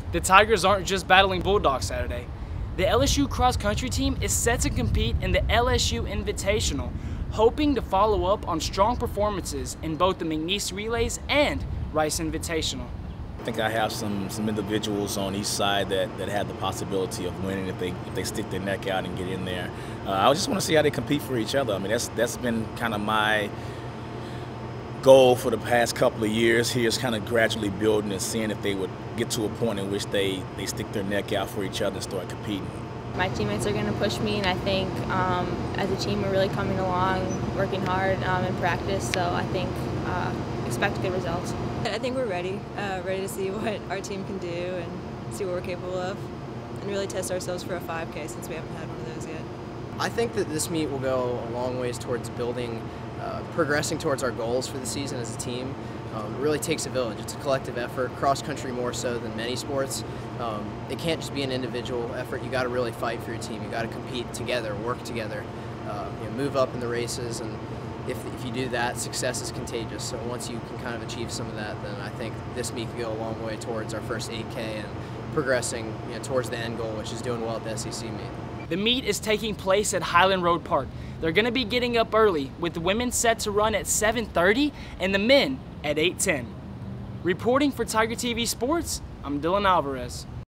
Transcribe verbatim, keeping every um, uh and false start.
The Tigers aren't just battling Bulldogs Saturday. The L S U cross-country team is set to compete in the L S U Invitational, hoping to follow up on strong performances in both the McNeese Relays and Rice Invitational. I think I have some some individuals on each side that, that have the possibility of winning if they if they stick their neck out and get in there. Uh, I just want to see how they compete for each other. I mean, that's that's been kind of my goal for the past couple of years here, is kind of gradually building and seeing if they would get to a point in which they, they stick their neck out for each other and start competing. My teammates are going to push me, and I think um, as a team we're really coming along, working hard um, in practice, so I think uh, expect good results. I think we're ready, uh, ready to see what our team can do and see what we're capable of, and really test ourselves for a five K since we haven't had one of those yet. I think that this meet will go a long ways towards building, uh, progressing towards our goals for the season as a team. Um, it really takes a village. It's a collective effort, cross-country more so than many sports. Um, it can't just be an individual effort. You got to really fight for your team. You got to compete together, work together, uh, you know, move up in the races, and if, if you do that, success is contagious. So once you can kind of achieve some of that, then I think this meet could go a long way towards our first eight K and progressing, you know, towards the end goal, which is doing well at the S E C meet. The meet is taking place at Highland Road Park. They're going to be getting up early, with the women set to run at seven thirty and the men at eight ten. Reporting for Tiger T V Sports, I'm Dylan Alvarez.